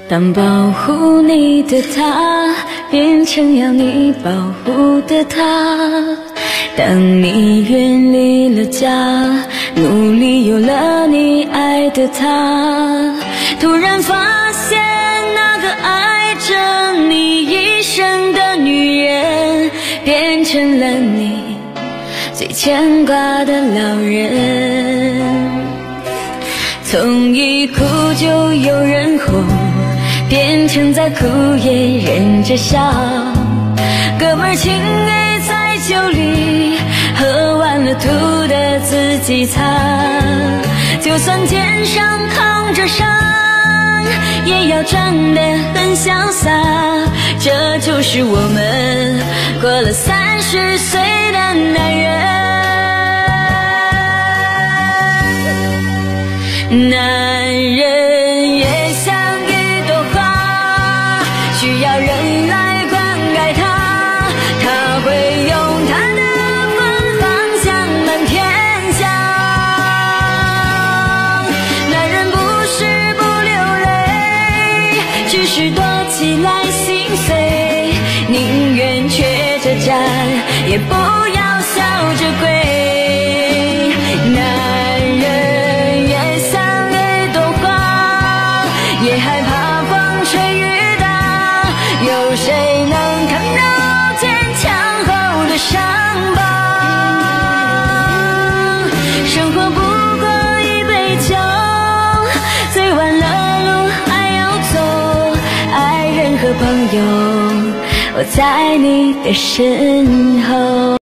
当保护你的他变成要你保护的他，当你远离了家，努力有了你爱的他，突然发现那个爱着你一生的女人变成了你最牵挂的老人。从一哭就有人哄，变成再哭也忍着笑，哥们儿情谊在酒里，喝完了吐的自己擦，就算肩上扛着伤，也要装得很潇洒，这就是我们过了30岁的男人。男人也像一朵花，需要人来灌溉它，他会用他的芬芳香满天下。男人不是不流泪，只是躲起来心碎，宁愿缺着站，也不要笑着跪。也害怕风吹雨打，有谁能看到坚强后的伤疤？生活不过一杯酒，醉完了路还要走，爱人和朋友，我在你的身后。